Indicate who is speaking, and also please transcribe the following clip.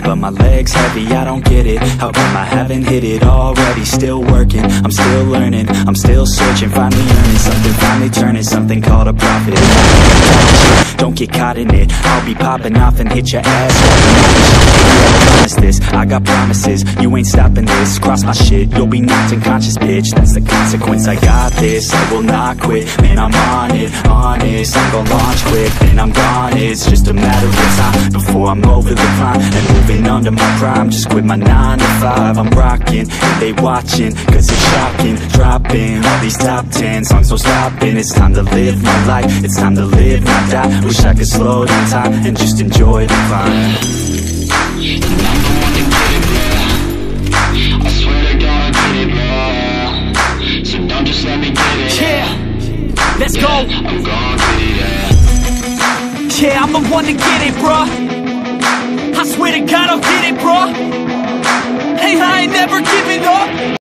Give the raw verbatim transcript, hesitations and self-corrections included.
Speaker 1: but my legs heavy, I don't get it. How come I haven't hit it already? Still working, I'm still learning, I'm still searching, finally earning something, finally turning something called a profit. Don't get caught in it, I'll be popping off and hit your ass. Promise this, I got promises, you ain't stopping this. Cross my shit, you'll be knocked unconscious, bitch. That's the consequence, I got this, I will not quit. Man, I'm on it, honest, I'm gon' launch quick, then I'm gone. It's just a matter of time before I'm over the climb and moving under my prime. Just quit my nine to five, I'm rocking, and they watching, cause it's shocking. Dropping all these top ten songs, so stopping. It's time to live my life, it's time to live, not die. Wish I could slow down time and just enjoy the climb.
Speaker 2: And I'm the one to get it, bro. I swear to God, I get it, bro. So don't just let me get it.
Speaker 3: Yeah, let's
Speaker 2: yeah,
Speaker 3: go.
Speaker 2: I'm gon' get it, yeah.
Speaker 3: Yeah, I'm the one to get it, bro. I swear to God, I'll get it, bro. Hey, I ain't never giving up.